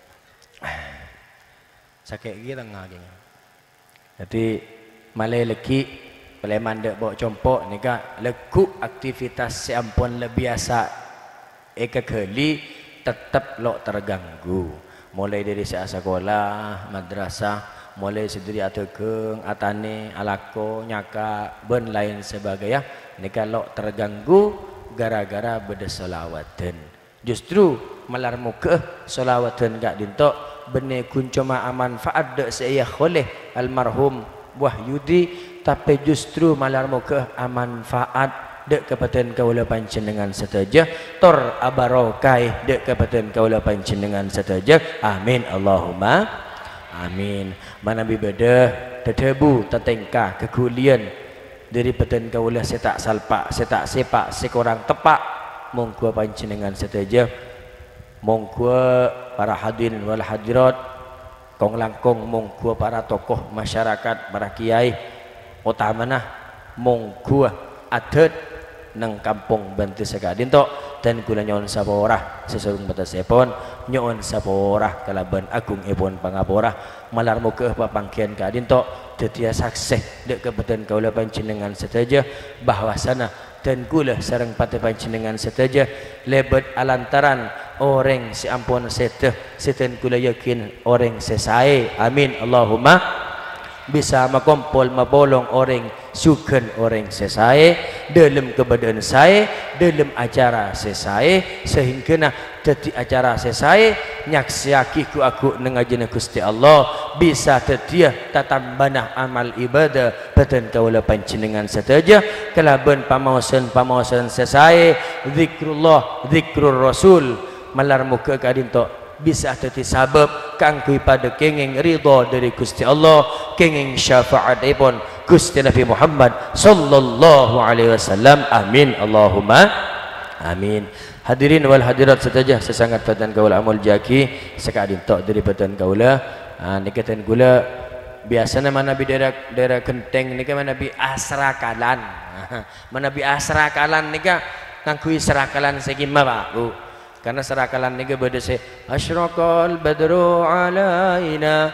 sakit gitu ngaging jadi malai leki boleh mandek bawa compok ni kak leku aktivitas seampun biasa keli tetap lo terganggu mulai dari sekolah madrasah mulai sediri atekeng atane alako nyaka ben lain sebagai ni kalau terganggu gara-gara beda solawatan justru malar muka solawatan gak dintok bene kuncoma aman faad dek saya kholeh almarhum Wahyudi tapi justru malar muka aman faad dek kepaten kaula panjenengan seteja tor abarokai dek kepaten kaula panjenengan seteja amin Allahumma amin. Mana bibada tetebu tetengkah kekulian dari peten kaulah setak salpak setak sepak sekorang tepak mongko panjenengan seteja mongko para hadirin wal hadirat kong langkong mongko para tokoh masyarakat para kiai utamana mongko adat nang kampung Bantu Sekadin tok dan kula nyon saporah sesurung batas sepon nyon saporah kalaban agung ipun pangaporah malar muka papangkian kadin tok tetia sakseh dek kebetulan kaula panjenengan seteja bahwasana dan kula sareng pati panjenengan sedaja lebet alantaran orang si ampun seteh seten kula yakin orang sesae amin Allahumma bisa makumpul mabolong orang sukan orang sesae dalam keberadaan saya dalam acara sesae sehingga nah dadi acara sesae nyaksiaki ku aku nengajena Gusti Allah bisa tetia tatambanah amal ibadah badan kaula panjenengan sedaja kelaban pamaosan sesae zikrullah zikrul rasul malar muka kadinto bisa dadi sabab kanggo pada kenging ridha dari Gusti Allah kenging syafaatipun Gusti Nabi Muhammad sallallahu alaihi wasallam amin Allahumma amin. Hadirin wal hadirat sedaja sesangat badan kaula amul jaki sekadin tok dari badan kaula nikatan gula biasanya mana bi daerah genteng nika mana bi asrakalan mana bi asrakalan nika nganggo asrakalan segima Pak Bu karena serakalan ni kepada saya asyraqal badru alaina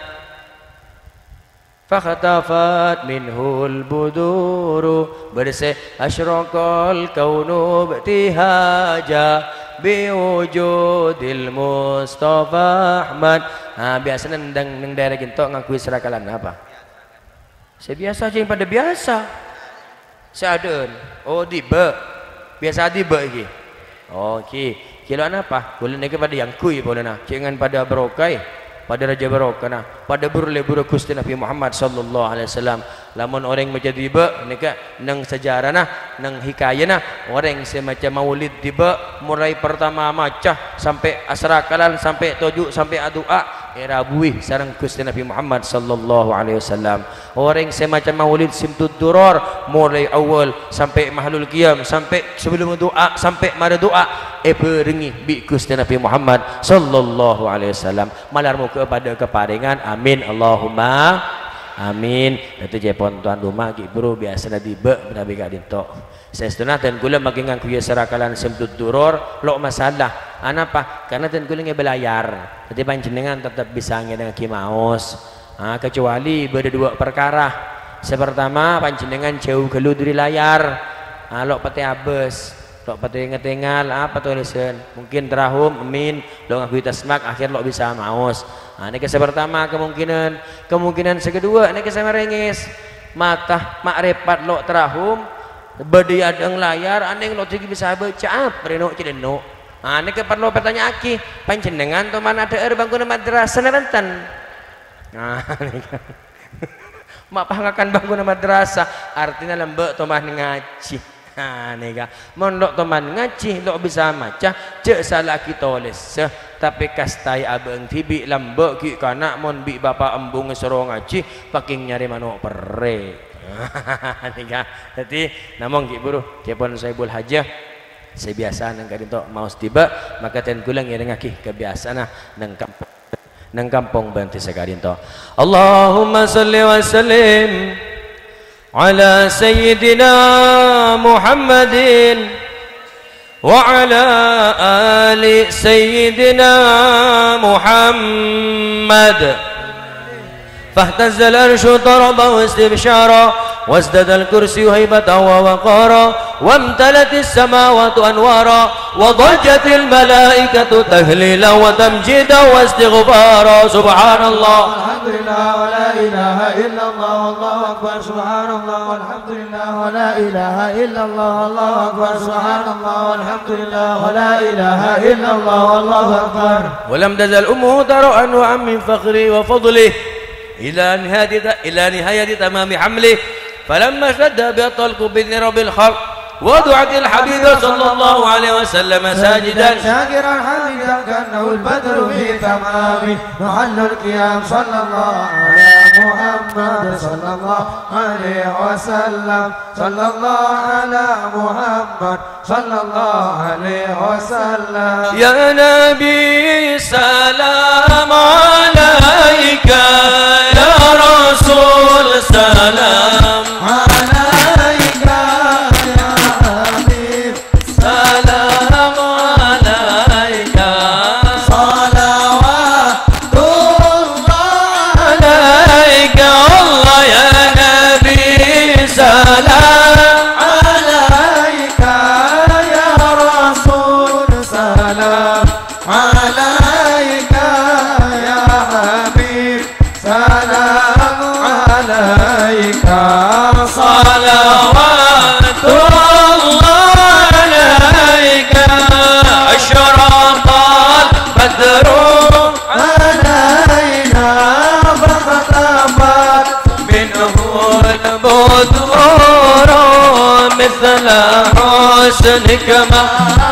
fakhtafat minhul buduru pada saya asyraqal kaunu btihaja biwujudil Mustafa Ahmad biasanya nang daerah gintok ngakui serakalan apa saya biasa aja yang pada biasa saya ada oh diba biasa diba lagi okey kilo apa? Boleh nak pada yang kui boleh nak. Jangan pada berokai, pada raja berokah nah, pada burle-burle Gusti Nabi Muhammad sallallahu alaihi wasallam. Lamun orang macam tiba, nika nang sejarah nah, nang hikayah nah, orang semacam maulid tiba mulai pertama macah sampai asrakalan sampai tujuh sampai doa era buih sareng Gusti Nabi Muhammad sallallahu alaihi wasallam. Orang semacam maulid simtud duror mulai awal sampai mahlul qiyam sampai sebelum doa sampai mara doa berengi bi Gusti Nabi Muhammad sallallahu alaihi wasallam malar muka pada keparingan amin Allahumma amin. Itu jepon tuan rumah ki bro biasa di be nabi ka dinto saya setengah dan gula makin ngangku ya serakalan simtud duror lo masalah anapa karena dan gula nge belayar jadi panjenengan tetap bisa dengan kimaos kecuali berdua perkara sepertama panjenengan jauh gelu dari layar lo pete abes lo pete ngetengal apa tulisan mungkin terahum amin lo ngakui tasmak akhir lo bisa maos ini kisah pertama kemungkinan sekedua ini kisah merengis maka mak repat lo terahum badi adeng layar aneh lo jadi bisa baca apa reno cileno ini keperlu pertanyaan aki panjenengan to mana ada bangunan madrasah rentan mak pangakan bangunan madrasah artinya lembek to mah ngaji nega mondok teman ngaji lo bisa maca cek salah kita tulis tapi kastai abang tibi lembek ki kana mon bi bapak embung suruh ngaji paking nyari manuk pere nega jadi namong ki buru kepon Saibul Hajah saya biasa nang kadinto maus tiba maka ten kulang ya ngaki kebiasaan nang kampung bantu sekadinto Allahumma salli wa sallim ala sayyidina Muhammadin wa ala ali sayyidina Muhammad فاهتز الأرش طربا واستبشارا وازداد الكرسي هيبة ووقارا وامتلت السماوات أنوارا وضجت الملائكة تهليلا وتمجيدا واستغفارا سبحان الله الحمد لله ولا إله إلا الله والله أكبر سبحان الله والحمد لله ولا إله إلا الله والله أكبر سبحان الله والحمد لله ولا إله إلا الله والله أكبر ولم تزل أمه ترعا وعن من فخري وفضله إلى نهاية تمام حمله فلما اشتد بها الطلق بإذن رب الخلق وضعت الحبيب صلى الله عليه وسلم ساجدا شاكرا حميدا كأنه البدر في تمامه محل القيام صلى الله على محمد صلى الله عليه وسلم صلى الله على محمد صلى الله عليه وسلم يا نبي سلام عليك يا رسول سلام عليك يا حبيب سلام عليك صلوات الله عليك الله يا نبي سلام عليك مثل حسنك ما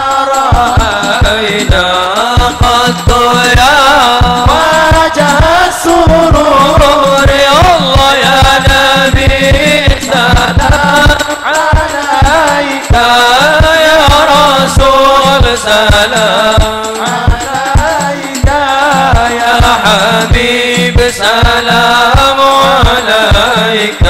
رأينا قط يا وجه السرور الله يا نبي سلام عليك يا رسول سلام عليك يا حبيب سلام عليك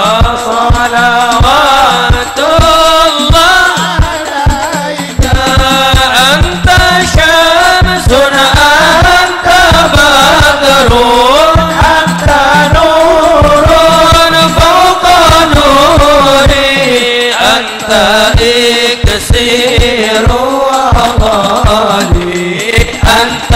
صلوات الله عليك أنت شمس أنت بدر أنت نور فوق نوري أنت إكسير وغالي أنت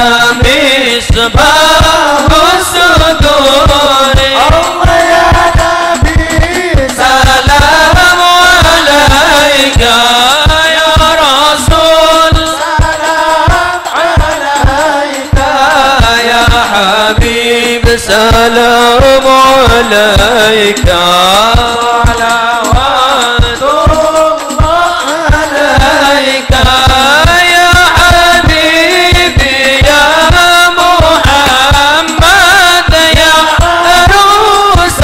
مصباح الصدور الله يا نبي سلام عليك يا رسول سلام عليك يا حبيب سلام عليك صلوات الله عليك يا حبيبي يا محمد يا عروس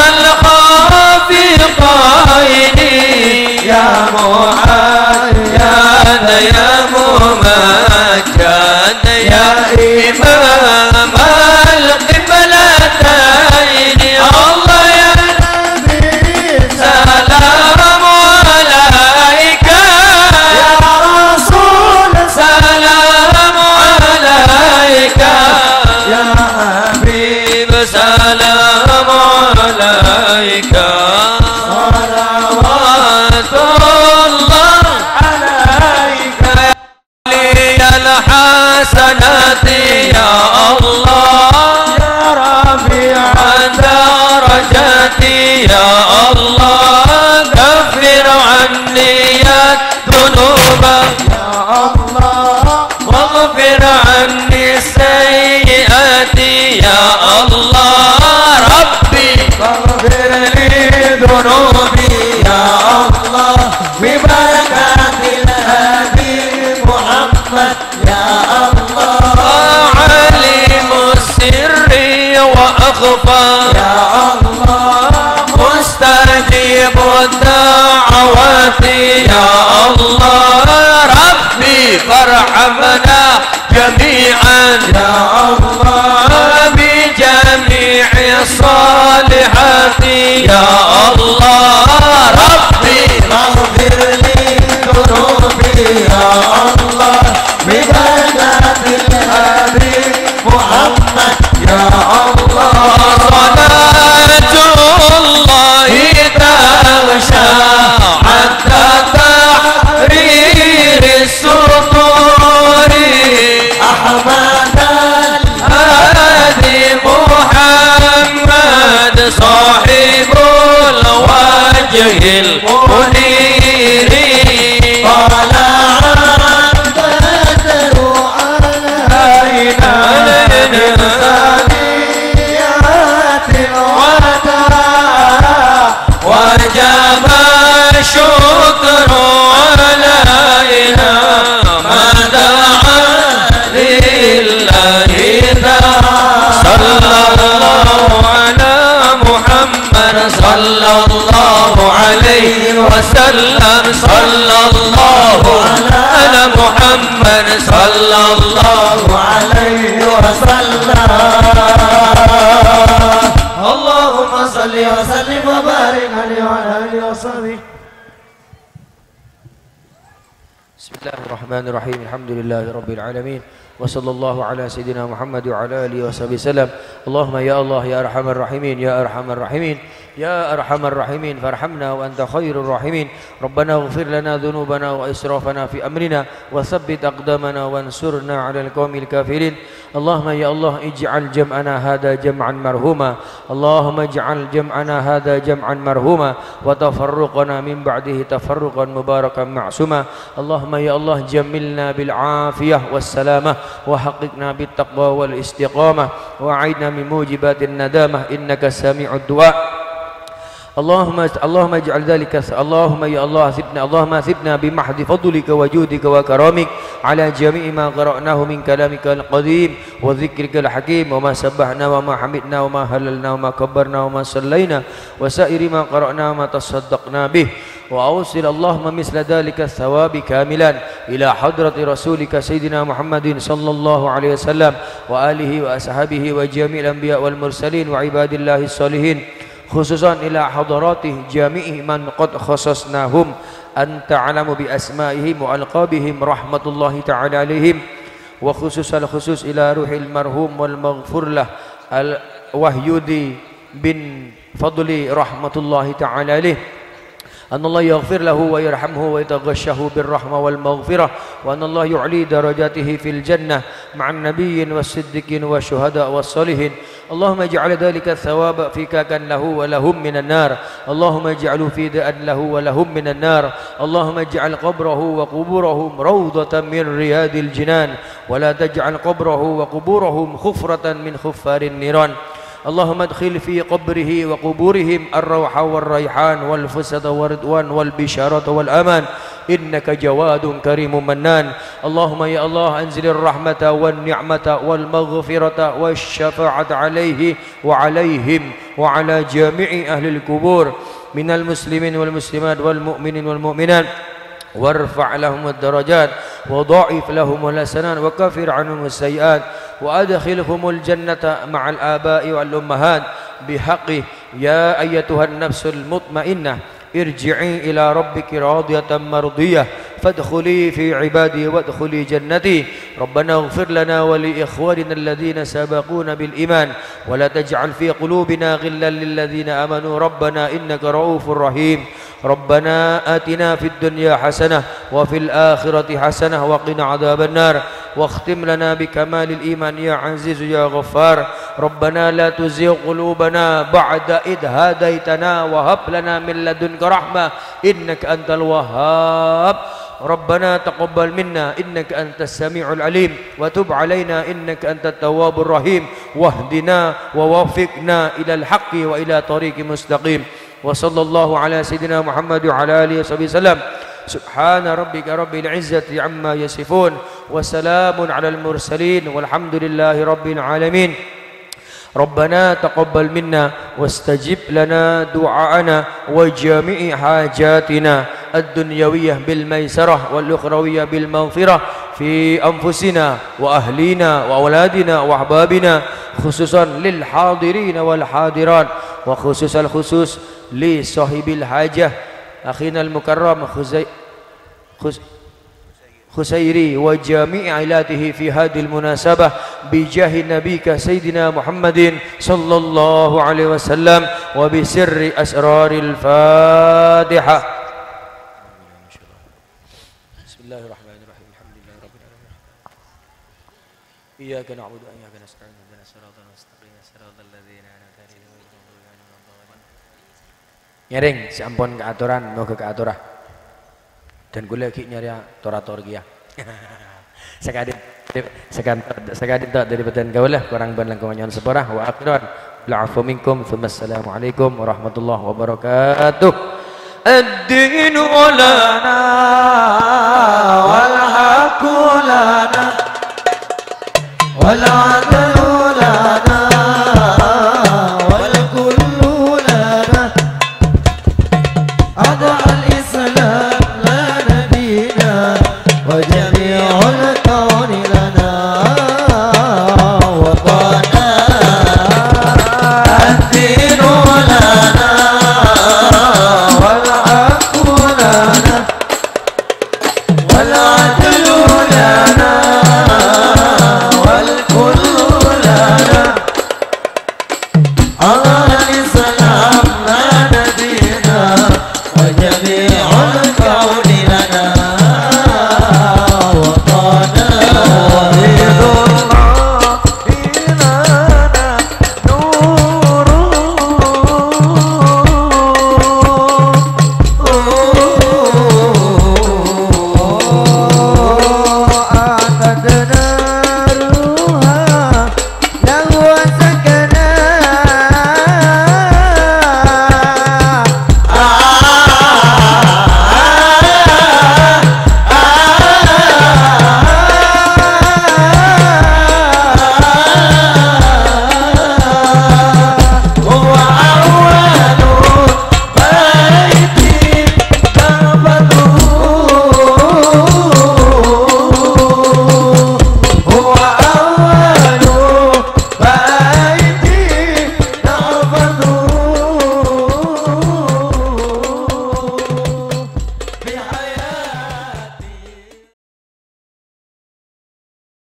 الخافقين يا معاذ يا ممجد يا إمام القبلتين الله يا نبي سلام عليك يا رسول سلام عليك يا حبيب سلام عليك صلوات الله عليك لي الحسنات يا الله يا رفيع درجتي يا الله كفر عني الذنوب يا الله واغفر عني السيئات يا الله ربي فاغفر لي ذنوبي يا الله ببركات الهادي محمد يا الله عليم السر وأخفى يا الله مستجيب الدعوات يا الله ربي فارحمنا جميعا يا الله بجميع الصالحات يا الله ربي فاغفر لي ذنوبي يا الله ببركات الهادي محمد يا الله صلاة الله تغشى حتى تحرير السطور أحمد الهادي محمد صاحب الوجه المنير طلع البدر علينا من ثنيات الوداع وجب الشكر علينا ما دعا لله صلى الله على محمد صلى الله عليه وسلم صلى الله على محمد صلى الله عليه وسلم اللهم صل وسلم وبارك عليه وعلى اله وصحبه. بسم الله الرحمن الرحيم الحمد لله رب العالمين وصلى الله على سيدنا محمد وعلى آله وصحبه وسلم. اللهم يا الله يا أرحم الراحمين يا أرحم الراحمين يا أرحم الراحمين فارحمنا وأنت خير الراحمين. ربنا اغفر لنا ذنوبنا وإسرافنا في أمرنا وثبت أقدامنا وانصرنا على القوم الكافرين. اللهم يا الله اجعل جمعنا هذا جمعا مرحوما اللهم اجعل جمعنا هذا جمعا مرحوما وتفرقنا من بعده تفرقا مباركا معصوما. اللهم يا الله جملنا بالعافية والسلامة وحققنا بالتقوى والاستقامة وأعيدنا من موجبات الندامة إنك سميع الدعاء. اللهم اجعل ذلك اللهم يا الله ثبنا بمحض فضلك وجودك وكرامك على جميع ما قرأناه من كلامك القديم وذكرك الحكيم وما سبحنا وما حمدنا وما هللنا وما كبرنا وما صلينا وسائر ما قرأنا وما تصدقنا به وأوصل اللهم مثل ذلك الثواب كاملا إلى حضرة رسولك سيدنا محمد صلى الله عليه وسلم وآله وأصحابه وجميع الأنبياء والمرسلين وعباد الله الصالحين خصوصا إلى حضرات جميع من قد خصصناهم أنت أعلم بأسمائهم وألقابهم رحمة الله تعالى عليهم وخصوص الخصوص إلى روح المرحوم والمغفور له الوهيودي بن فضل رحمة الله تعالى عليه أن الله يغفر له ويرحمه ويتغشه بالرحمة والمغفرة وأن الله يعلي درجاته في الجنة مع النبيين والصديقين والشهداء والصالحين اللهم اجعل ذلك الثواب فكاكا له ولهم من النار اللهم اجعله فداء له ولهم من النار اللهم اجعل قبره وقبورهم روضة من رياض الجنان ولا تجعل قبره وقبورهم خفرة من خفار النيران اللهم ادخل في قبره وقبورهم الروح والريحان والفسد والرضوان والبشارة والأمان إنك جواد كريم منان اللهم يا الله أنزل الرحمة والنعمة والمغفرة والشفاعة عليه وعليهم وعلى جميع أهل القبور من المسلمين والمسلمات والمؤمنين والمؤمنات وارفع لهم الدرجات وضاعف لهم الحسنات وكفر عنهم السيئات وأدخلهم الجنة مع الآباء والأمهات بحقه يا أيتها النفس المطمئنة ارجعي إلى ربك راضية مرضية فادخلي في عبادي وادخلي جنتي ربنا اغفر لنا ولإخواننا الذين سبقونا بالإيمان ولا تجعل في قلوبنا غلا للذين آمنوا ربنا إنك رؤوف رحيم ربنا آتنا في الدنيا حسنة وفي الآخرة حسنة وقنا عذاب النار واختم لنا بكمال الإيمان يا عزيز يا غفار ربنا لا تزغ قلوبنا بعد إذ هديتنا وهب لنا من لدنك رحمة إنك أنت الوهاب ربنا تقبل منا إنك أنت السميع العليم وتب علينا إنك أنت التواب الرحيم واهدنا ووفقنا إلى الحق وإلى طريق مستقيم وصلى الله على سيدنا محمد وعلى آله وصحبه وسلم سبحان ربك رب العزة عما يصفون وسلام على المرسلين والحمد لله رب العالمين ربنا تقبل منا واستجب لنا دعاءنا وجميع حاجاتنا الدنيوية بالميسرة والأخروية بالمغفرة في أنفسنا وأهلينا وأولادنا وأحبابنا خصوصا للحاضرين والحاضرات وخصوص الخصوص لصاحب الحاجة أخينا المكرم خسيري وجميع عائلاته في هذه المناسبة بجاه نبيك سيدنا محمد صلى الله عليه وسلم وبسر أسرار الفاتحة. بسم الله الرحمن الرحيم الحمد لله رب العالمين إياك نعبد وإياك نستعين اهدنا الصراط المستقيم صراط الذين أنعمت عليهم غير المغضوب عليهم ولا الضالين. Nyaring, sampun keaturan, moga keaturah. Dan gue lagi nyari torator kia. Sekadit tak dari badan kaulah kurang ban langkungan separah wa akhiran la'afu minkum assalamualaikum warahmatullahi wabarakatuh. Ad-dinu lana wal haqqu lana wal